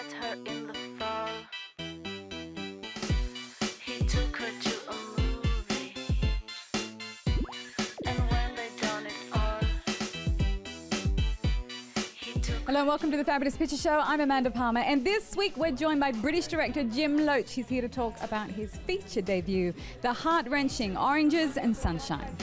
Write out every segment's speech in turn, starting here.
met her in the fall. He took her to a movie, and when they done it all, he took. Hello and welcome to the Fabulous Picture Show. I'm Amanda Palmer, and this week we're joined by British director Jim Loach. He's here to talk about his feature debut, the heart-wrenching Oranges and Sunshine.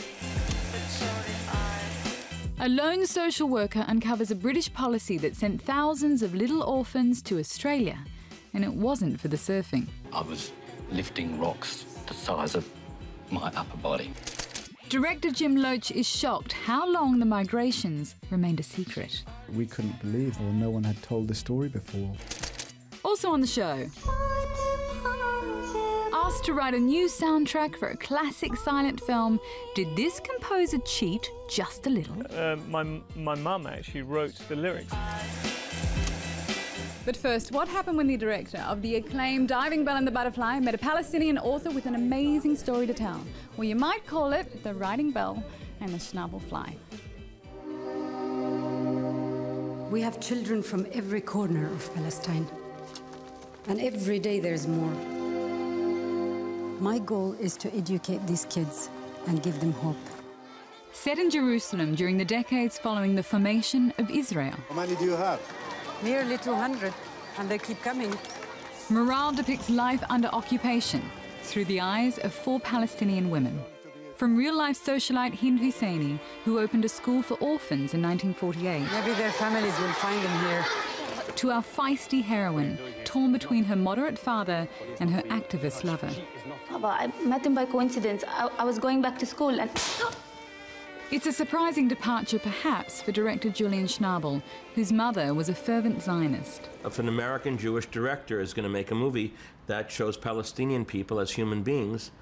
A lone social worker uncovers a British policy that sent thousands of little orphans to Australia, and it wasn't for the surfing. I was lifting rocks the size of my upper body. Director Jim Loach is shocked how long the migrations remained a secret. We couldn't believe, or no one had told the story before. Also on the show, asked to write a new soundtrack for a classic silent film, did this composer cheat just a little? My mum actually wrote the lyrics. But first, what happened when the director of the acclaimed Diving Bell and the Butterfly met a Palestinian author with an amazing story to tell? Well, you might call it The Writing Bell and the Schnabel Fly. We have children from every corner of Palestine, and every day there's more. My goal is to educate these kids and give them hope. Set in Jerusalem during the decades following the formation of Israel. How many do you have? Nearly 200, and they keep coming. Morale depicts life under occupation through the eyes of 4 Palestinian women. From real-life socialite Hind Husseini, who opened a school for orphans in 1948. Maybe their families will find them here. To our feisty heroine, torn between her moderate father and her activist lover. Papa, I met him by coincidence. I was going back to school and... It's a surprising departure, perhaps, for director Julian Schnabel, whose mother was a fervent Zionist. If an American Jewish director is going to make a movie that shows Palestinian people as human beings,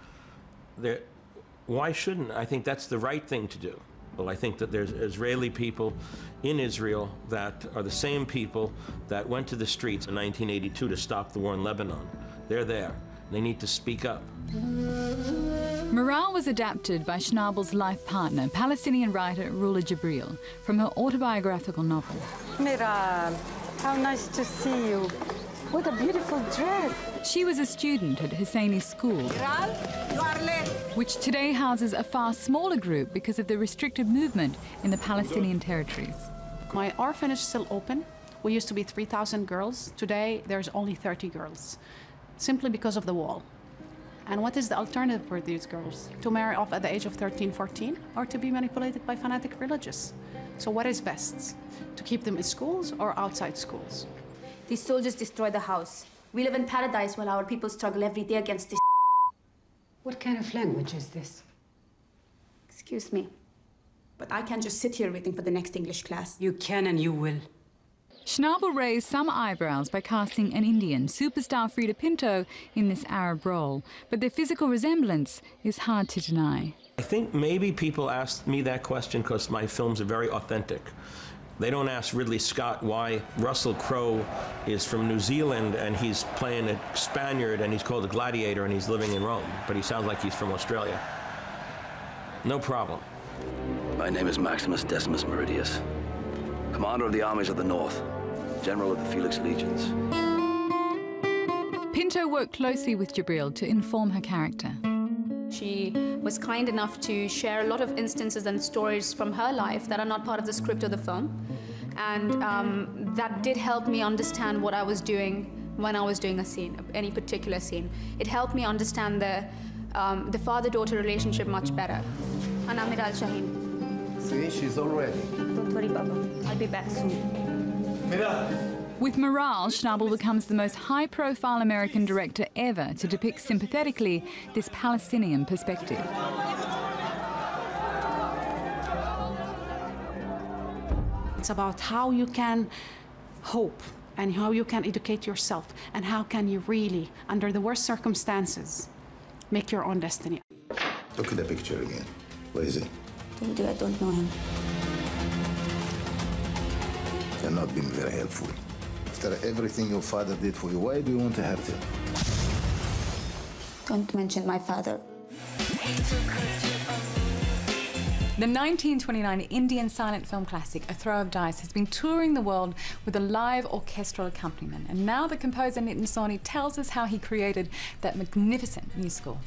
why shouldn't? I think that's the right thing to do. Well, I think that there's Israeli people in Israel that are the same people that went to the streets in 1982 to stop the war in Lebanon. They're there. They need to speak up. Morale was adapted by Schnabel's life partner, Palestinian writer Rula Jibril, from her autobiographical novel. Miral, how nice to see you. What a beautiful dress. She was a student at Husseini's school, Miral, you are late. which today houses a far smaller group because of the restricted movement in the Palestinian territories. My orphanage is still open. We used to be 3,000 girls. Today, there's only 30 girls, simply because of the wall. And what is the alternative for these girls? To marry off at the age of 13, 14, or to be manipulated by fanatic religious? So what is best? To keep them in schools or outside schools? These soldiers destroy the house. We live in paradise while our people struggle every day against this. What kind of language is this? Excuse me, but I can't just sit here waiting for the next English class. You can and you will. Schnabel raised some eyebrows by casting an Indian, superstar Frida Pinto, in this Arab role, but their physical resemblance is hard to deny. I think maybe people ask me that question because my films are very authentic. They don't ask Ridley Scott why Russell Crowe is from New Zealand and he's playing a Spaniard and he's called a gladiator and he's living in Rome, but he sounds like he's from Australia. No problem. My name is Maximus Decimus Meridius, commander of the armies of the North, general of the Felix Legions. Pinto worked closely with Jibril to inform her character. She was kind enough to share a lot of instances and stories from her life that are not part of the script of the film. And that did help me understand what I was doing when I was doing a scene, any particular scene. It helped me understand the father-daughter relationship much better. And I'm Miral Shaheen. See, she's all ready. Don't worry, Baba. I'll be back soon. Miral! With Morale, Schnabel becomes the most high-profile American director ever to depict sympathetically this Palestinian perspective. It's about how you can hope and how you can educate yourself and how can you really, under the worst circumstances, make your own destiny. Look at the picture again. Where is he? Don't do it. I don't know him. You're not being very helpful. After everything your father did for you, why do you want to hurt him? Don't mention my father. The 1929 Indian silent film classic, A Throw of Dice, has been touring the world with a live orchestral accompaniment, and now the composer Nitin Sawhney tells us how he created that magnificent musical.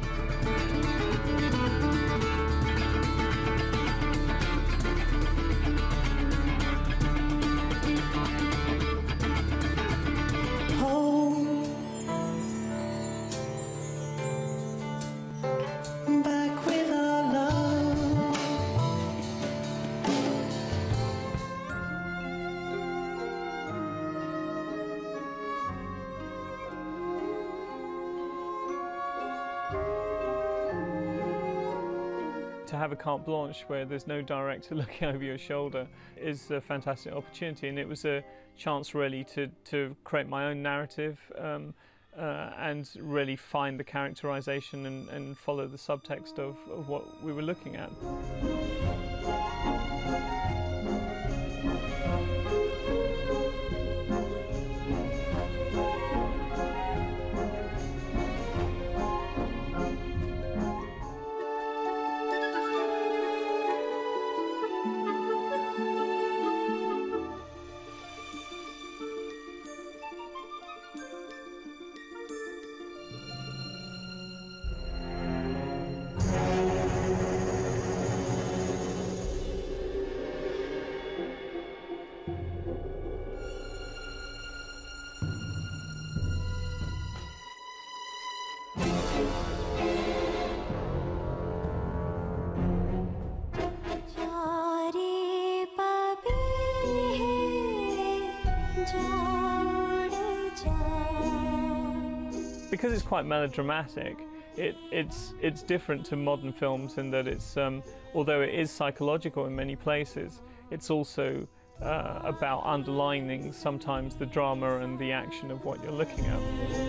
To have a carte blanche where there's no director looking over your shoulder is a fantastic opportunity, and it was a chance really to create my own narrative and really find the characterization and follow the subtext of what we were looking at. Because it's quite melodramatic, it's different to modern films in that it's, although it is psychological in many places, it's also about underlining sometimes the drama and the action of what you're looking at.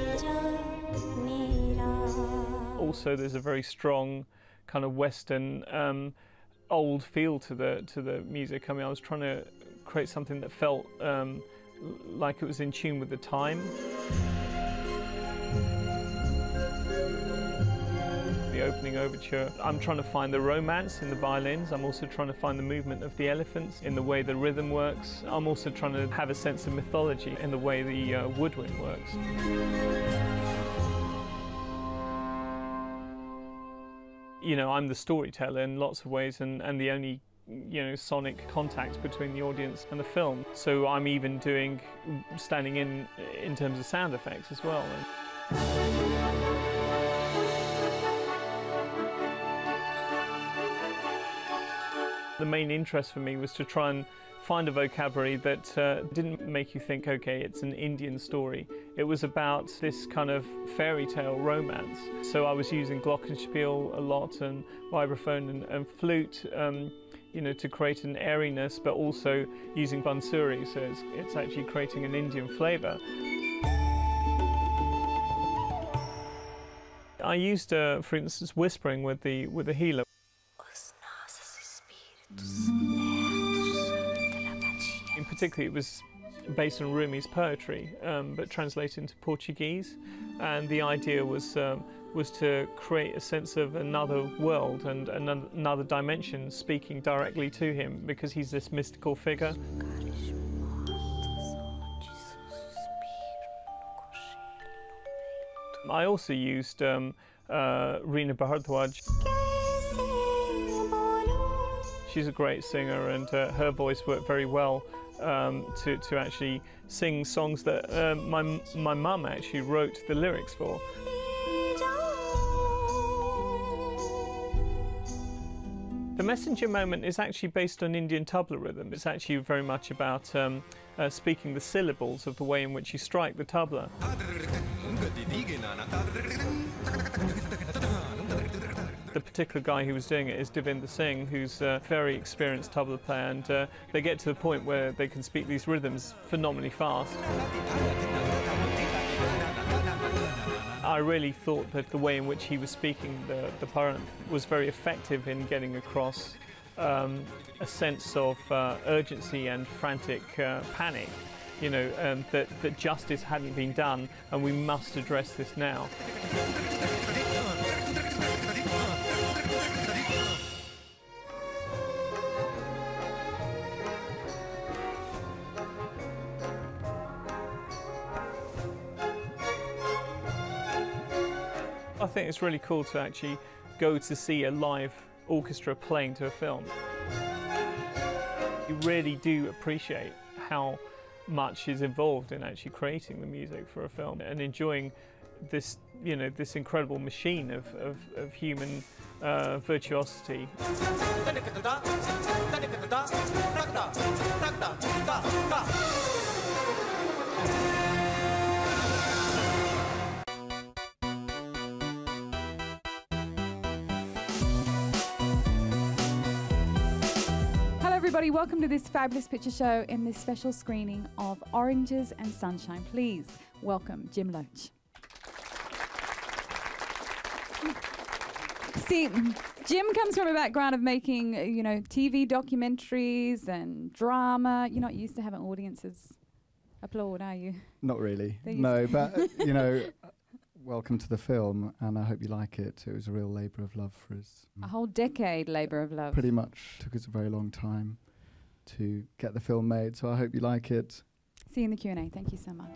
Also, there's a very strong kind of Western old feel to the music. I mean, I was trying to create something that felt like it was in tune with the time. The opening overture, I'm trying to find the romance in the violins. I'm also trying to find the movement of the elephants in the way the rhythm works. I'm also trying to have a sense of mythology in the way the woodwind works. You know, I'm the storyteller in lots of ways, and the only, you know, sonic contact between the audience and the film. So I'm even standing in terms of sound effects as well. The main interest for me was to try and find a vocabulary that didn't make you think, okay, it's an Indian story. It was about this kind of fairy tale romance. So I was using glockenspiel a lot, and vibraphone and flute, you know, to create an airiness, but also using bansuri, so it's actually creating an Indian flavour. I used, for instance, whispering with the healer. In particular, it was based on Rumi's poetry, but translated into Portuguese, and the idea was to create a sense of another world and another dimension, speaking directly to him, because he's this mystical figure. I also used Rina Bhardwaj. She's a great singer, and her voice worked very well to actually sing songs that my mum actually wrote the lyrics for. The messenger moment is actually based on Indian tabla rhythm. It's actually very much about speaking the syllables of the way in which you strike the tabla. The particular guy who was doing it is Devinder Singh, who's a very experienced tabla player, and they get to the point where they can speak these rhythms phenomenally fast. I really thought that the way in which he was speaking the Paran was very effective in getting across a sense of urgency and frantic panic, you know, that justice hadn't been done and we must address this now. I think it's really cool to actually go to see a live orchestra playing to a film. You really do appreciate how much is involved in actually creating the music for a film and enjoying this, you know, this incredible machine of human virtuosity. Everybody, welcome to this fabulous picture show in this special screening of Oranges and Sunshine. Please welcome Jim Loach. See, Jim comes from a background of making, you know, TV documentaries and drama. You're not used to having audiences applaud, are you? Not really. No, but, you know, welcome to the film, and I hope you like it. It was a real labour of love for us. A whole decade labour of love. Pretty much. Took us a very long time to get the film made, so I hope you like it. See you in the Q&A. Thank you so much.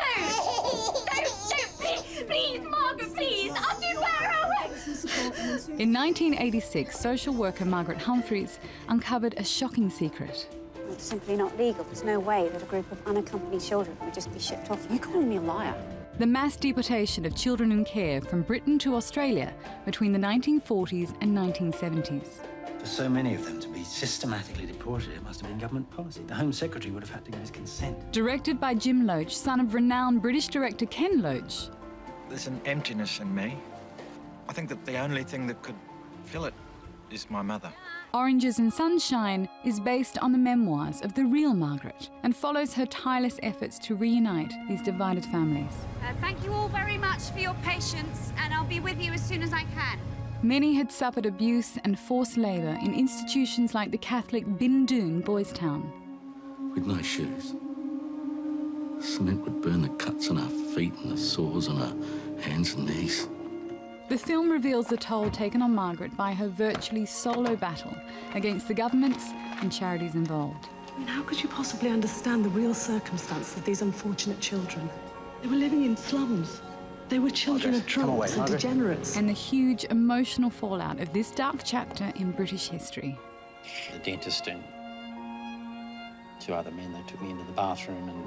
Don't, please, Margaret, please, I'll do where In 1986, social worker Margaret Humphreys uncovered a shocking secret. It's simply not legal. There's no way that a group of unaccompanied children would just be shipped off. You calling me a liar? The mass deportation of children in care from Britain to Australia between the 1940s and 1970s. For so many of them to be systematically deported, it must have been government policy. The Home Secretary would have had to give his consent. Directed by Jim Loach, son of renowned British director Ken Loach. There's an emptiness in me. I think that the only thing that could fill it is my mother. Oranges and Sunshine is based on the memoirs of the real Margaret and follows her tireless efforts to reunite these divided families. Thank you all very much for your patience, and I'll be with you as soon as I can. Many had suffered abuse and forced labour in institutions like the Catholic Bindoon Boys' Town. With no shoes, cement would burn the cuts on our feet and the sores on our hands and knees. The film reveals the toll taken on Margaret by her virtually solo battle against the governments and charities involved. I mean, how could you possibly understand the real circumstances of these unfortunate children? They were living in slums. They were children of drunks and degenerates. And the huge emotional fallout of this dark chapter in British history. The dentist and two other men, they took me into the bathroom and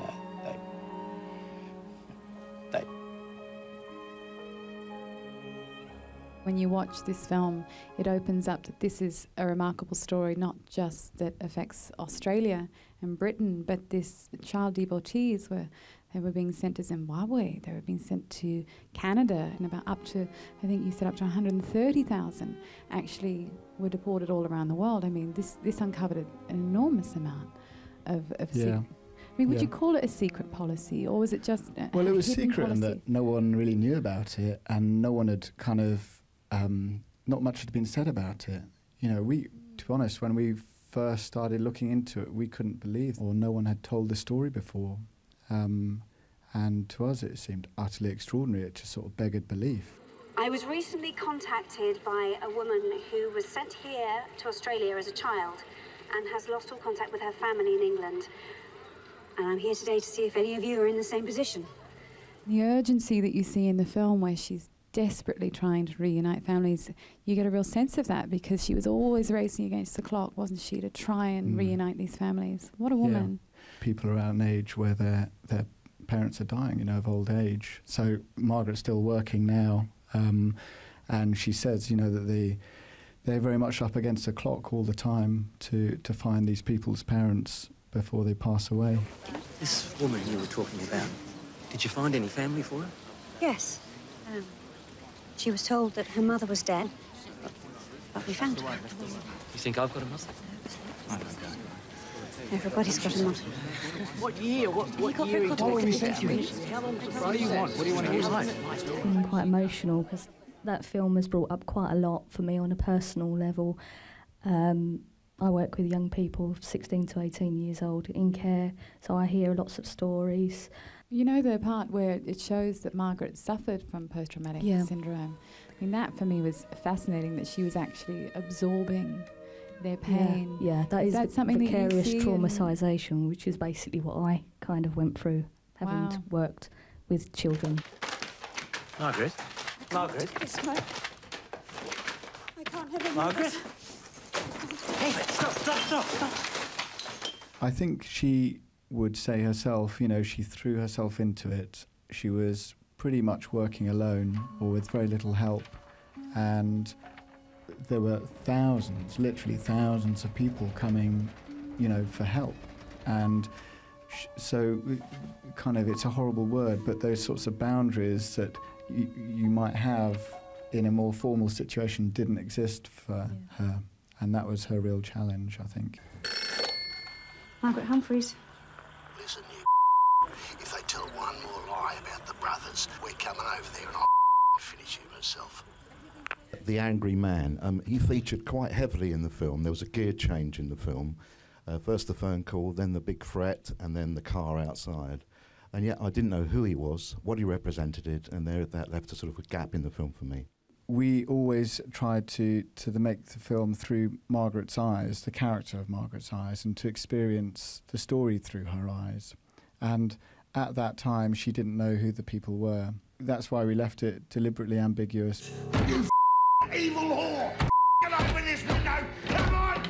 they... When you watch this film, it opens up that this is a remarkable story, not just that affects Australia and Britain, but this child deportees they were being sent to Zimbabwe, they were being sent to Canada, and about up to, I think you said up to 130,000 actually were deported all around the world. I mean, this uncovered an enormous amount of yeah. I mean, would you call it a secret policy, or was it just a Well, it was secret policy? in that no one really knew about it, and no one had kind of, not much had been said about it. You know, to be honest, when we first started looking into it, we couldn't believe, or no one had told the story before. And to us, it seemed utterly extraordinary. It just sort of beggared belief. I was recently contacted by a woman who was sent here to Australia as a child and has lost all contact with her family in England. And I'm here today to see if any of you are in the same position. The urgency that you see in the film, where she's desperately trying to reunite families, you get a real sense of that, because she was always racing against the clock, wasn't she, to try and reunite these families. What a woman. Yeah. People around an age where their parents are dying, you know, of old age. So Margaret's still working now, and she says, you know, that they're very much up against the clock all the time to find these people's parents before they pass away. This woman you were talking about, did you find any family for her? Yes. She was told that her mother was dead, but we found her. You think I've got a mother? I don't know. Everybody's got a mother. What year? What year? What do you want? What do you want to hear? I'm quite emotional because that film has brought up quite a lot for me on a personal level. I work with young people, 16 to 18 years old, in care, so I hear lots of stories. You know the part where it shows that Margaret suffered from post-traumatic syndrome? I mean, that for me was fascinating, that she was actually absorbing their pain. Yeah, that is something vicarious that you see traumatisation, which is basically what I kind of went through, having worked with children. Margaret, Margaret? It's my... I can't have any Margaret? David, stop. I think she would say herself, you know, she threw herself into it. She was pretty much working alone or with very little help. And there were thousands, literally thousands of people coming, you know, for help. And so kind of, it's a horrible word, but those sorts of boundaries that you might have in a more formal situation didn't exist for her. And that was her real challenge, I think. Margaret Humphreys. Listen, you if they tell one more lie about the brothers, we're coming over there and I'll finish you myself. The angry man, he featured quite heavily in the film. There was a gear change in the film. First the phone call, then the big threat, and then the car outside. And yet I didn't know who he was, what he represented, and that left a sort of a gap in the film for me. We always tried to make the film through Margaret's eyes, the character of Margaret's eyes, and to experience the story through her eyes. And at that time, she didn't know who the people were. That's why we left it deliberately ambiguous. You evil whore! Get open this window! Come on!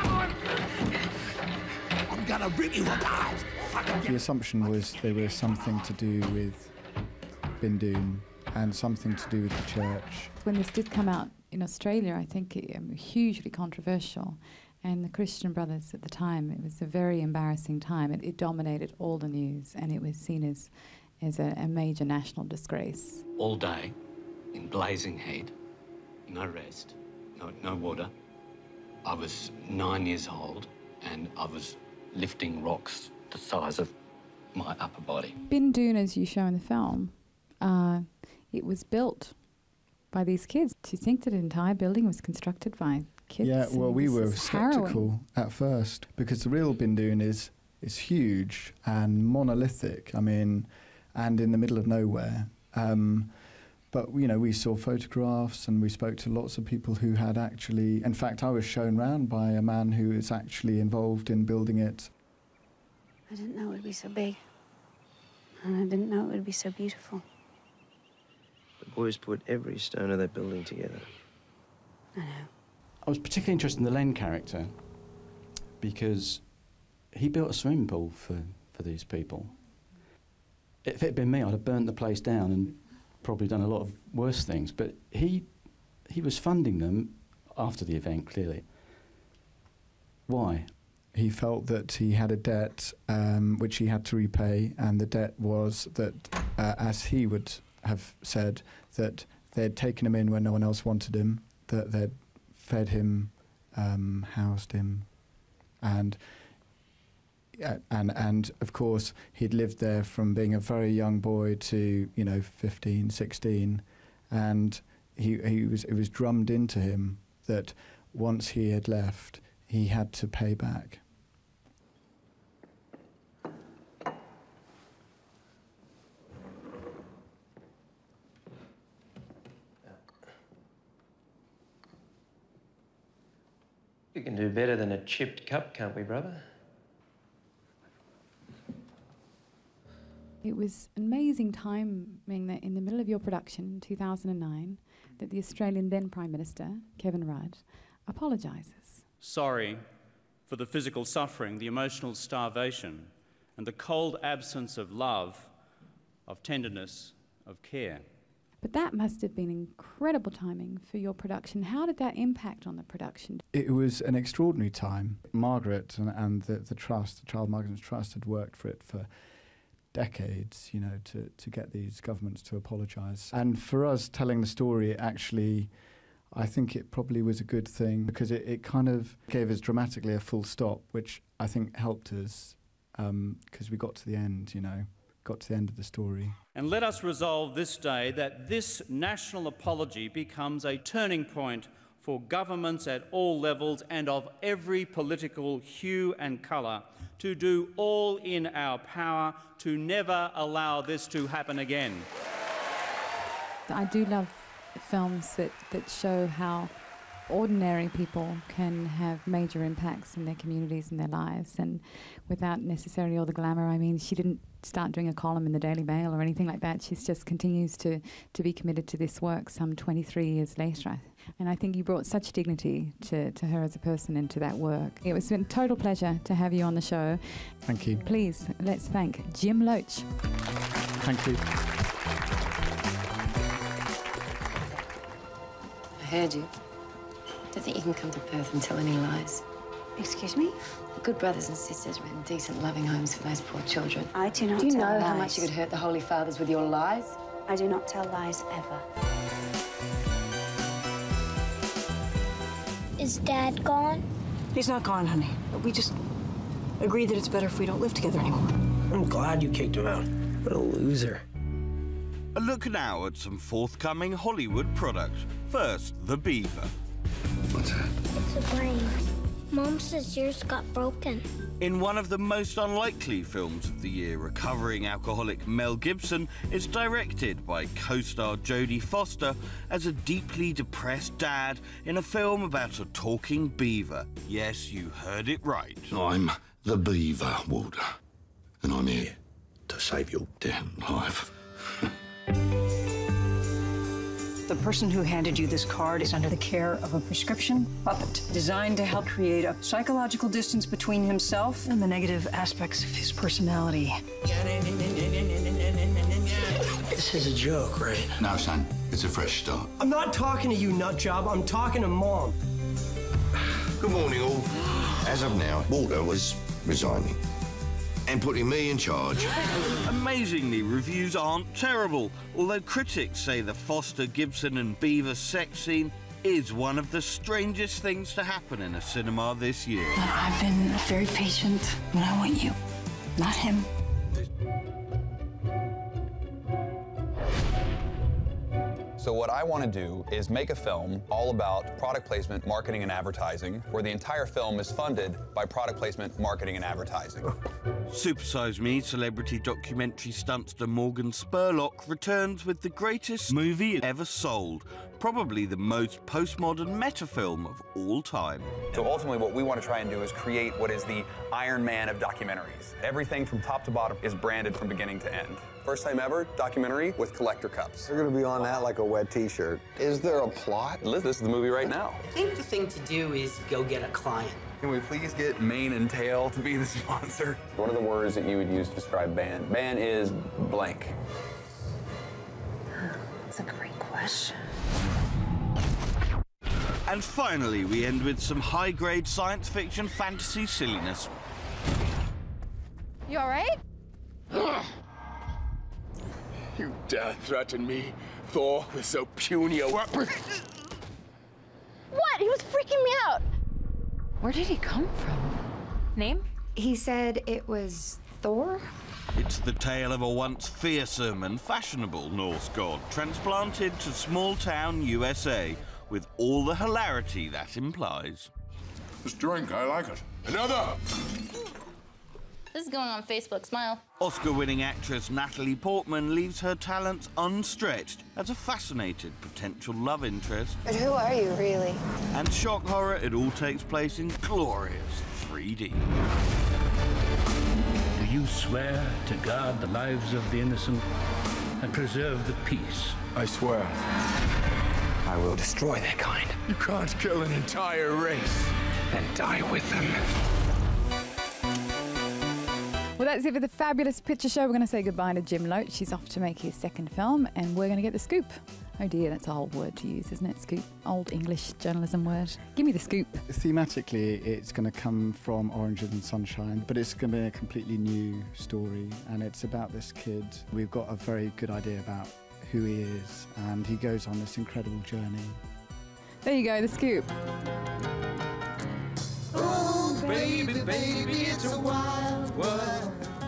I'm gonna rip you apart! The assumption was they were something to do with Bindoon and something to do with the church. When this did come out in Australia, I think it hugely controversial. And the Christian Brothers at the time, it was a very embarrassing time. It dominated all the news, and it was seen as a major national disgrace. All day, in blazing heat, no rest, no water. I was 9 years old, and I was lifting rocks the size of my upper body. Bindoon, as you show in the film, it was built by these kids. To think that an entire building was constructed by kids. Yeah, well, we were harrowing. sceptical at first because the real Bindoon is huge and monolithic. I mean, and in the middle of nowhere. But you know, we saw photographs and we spoke to lots of people who had actually. In fact, I was shown round by a man who is actually involved in building it. I didn't know it would be so big. And I didn't know it would be so beautiful. The boys put every stone of that building together. I know. I was particularly interested in the Len character because he built a swimming pool for these people. If it had been me, I'd have burnt the place down and probably done a lot of worse things. But he was funding them after the event, clearly. Why? He felt that he had a debt which he had to repay, and the debt was that, as he would have said, that they'd taken him in when no one else wanted him, that they'd fed him, housed him, and of course he'd lived there from being a very young boy to 15, 16, and it was drummed into him that once he had left, he had to pay back. We can do better than a chipped cup, can't we, brother? It was an amazing timing that in the middle of your production in 2009, that the Australian then Prime Minister, Kevin Rudd, apologises. Sorry for the physical suffering, the emotional starvation, and the cold absence of love, of tenderness, of care. But that must have been incredible timing for your production. How did that impact on the production? It was an extraordinary time. Margaret and the Trust, the Child Migrants Trust, had worked for it for decades, to get these governments to apologise. And for us telling the story, actually, I think it probably was a good thing because it kind of gave us dramatically a full stop, which I think helped us because we got to the end, got to the end of the story. And let us resolve this day that this national apology becomes a turning point for governments at all levels and of every political hue and colour to do all in our power to never allow this to happen again. I do love films that show how ordinary people can have major impacts in their communities and their lives, and without necessarily all the glamour. I mean, she didn't start doing a column in the Daily Mail or anything like that. She's just continues to be committed to this work some 23 years later. And I think you brought such dignity to her as a person and to that work. It was a total pleasure to have you on the show. Thank you. Please, let's thank Jim Loach. Thank you. I heard you. Don't think you can come to Perth and tell any lies. Excuse me? Good brothers and sisters ran decent, loving homes for those poor children. I do not Do you tell know lies. how much you could hurt the Holy Fathers with your lies? I do not tell lies ever. Is Dad gone? He's not gone, honey. We just agreed that it's better if we don't live together anymore. I'm glad you kicked him out. What a loser. A look now at some forthcoming Hollywood products. First, The Beaver. What's that? It's a brain. Mom says yours got broken. In one of the most unlikely films of the year, recovering alcoholic Mel Gibson is directed by co-star Jodie Foster as a deeply depressed dad in a film about a talking beaver. Yes, you heard it right. I'm the Beaver, Walter. And I'm here to save your damn life. The person who handed you this card is under the care of a prescription puppet designed to help create a psychological distance between himself and the negative aspects of his personality. This is a joke, right? No, son. It's a fresh start. I'm not talking to you, nutjob. I'm talking to Mom. Good morning, all. As of now, Walter was resigning and putting me in charge. Amazingly, reviews aren't terrible, although critics say the Foster, Gibson and Beaver sex scene is one of the strangest things to happen in a cinema this year. I've been very patient, but I want you, not him. So what I want to do is make a film all about product placement, marketing, and advertising, where the entire film is funded by product placement, marketing, and advertising. Super Size Me celebrity documentary stuntster Morgan Spurlock returns with the greatest movie ever sold, probably the most postmodern meta-film of all time. So ultimately what we want to try and do is create what is the Iron Man of documentaries. Everything from top to bottom is branded from beginning to end. First time ever documentary with collector cups. You're gonna be on that like a wet t-shirt. Is there a plot? Liz, this is the movie right now. I think the thing to do is go get a client. Can we please get mane and tail to be the sponsor? What are the words that you would use to describe Ban? Ban is blank. That's a great question. And finally, we end with some high-grade science fiction fantasy silliness. You all right? You dare threaten me, Thor, with so puny a weapon? What? He was freaking me out. Where did he come from? Name? He said it was Thor? It's the tale of a once fearsome and fashionable Norse god transplanted to small-town USA, with all the hilarity that implies. This drink, I like it. Another! This is going on Facebook. Smile. Oscar-winning actress Natalie Portman leaves her talents unstretched as a fascinated potential love interest. But who are you, really? And shock horror, it all takes place in glorious 3D. Do you swear to guard the lives of the innocent and preserve the peace? I swear. I will destroy their kind. You can't kill an entire race and die with them. Well, that's it for the Fabulous Picture Show. We're going to say goodbye to Jim Loach. He's off to make his second film, and we're going to get the scoop. Oh dear, that's a old word to use, isn't it? Scoop. Old English journalism word. Give me the scoop. Thematically, it's going to come from Oranges and Sunshine, but it's going to be a completely new story, and it's about this kid. We've got a very good idea about who he is, and he goes on this incredible journey. There you go, the scoop. Oh, baby, baby, it's a wild world.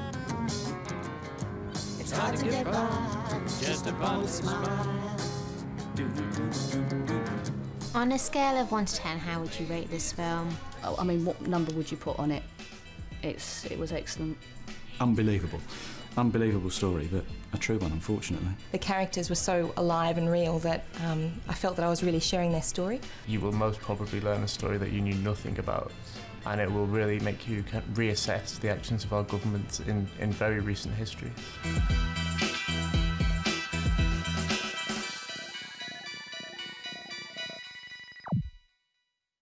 It's hard to get by just upon a smile. On a scale of 1 to 10, how would you rate this film? Oh, I mean, what number would you put on it? It was excellent. Unbelievable. Unbelievable story, but a true one, unfortunately. The characters were so alive and real that I felt that I was really sharing their story. You will most probably learn a story that you knew nothing about, and it will really make you reassess the actions of our government in very recent history.